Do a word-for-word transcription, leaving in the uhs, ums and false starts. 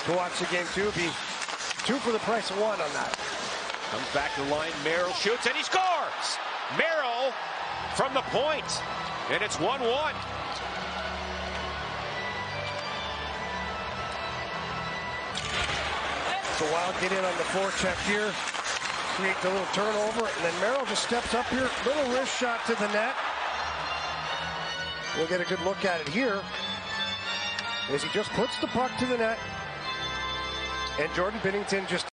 to watch the game, too. Be two for the price of one on that. Comes back to the line. Merrill shoots, and he scores! Merrill from the point, and it's one one. So Wild get in on the forecheck here. Create the little turnover, and then Merrill just steps up here. Little wrist shot to the net. We'll get a good look at it here as he just puts the puck to the net. And Jordan Binnington just